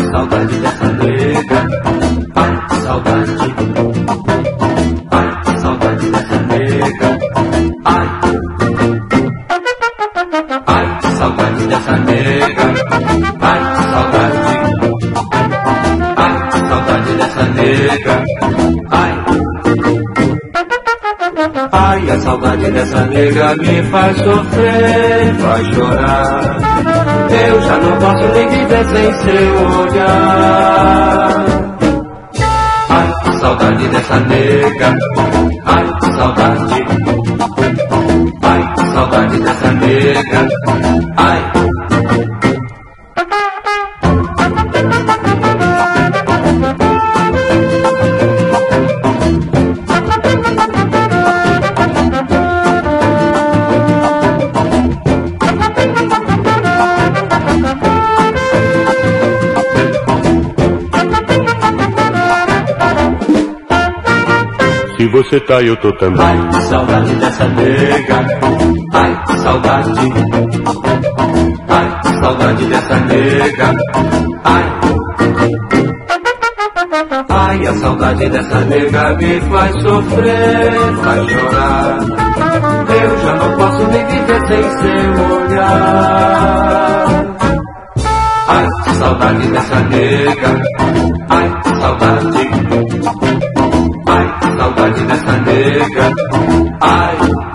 saudade dessa nega. Ai, que saudade. Ai, que saudade dessa nega. Ai, ai, que saudade dessa nega. Ai, que saudade. Ai, que saudade dessa nega. Ai. Ai, a saudade dessa nega me faz sofrer, faz chorar. Eu já não posso nem viver sem seu olhar. Ai, que saudade dessa nega. Ai, que saudade. Ai, que saudade dessa nega. Ai. Se você tá, eu tô também. Ai, que saudade dessa nega. Ai, que saudade. Ai, que saudade dessa nega. Ai. Ai, a saudade dessa nega me faz sofrer, faz chorar. Eu já não posso nem viver sem seu olhar. Ai, que saudade dessa nega. Ai, que saudade. Ai, que saudade dessa nega. Ai.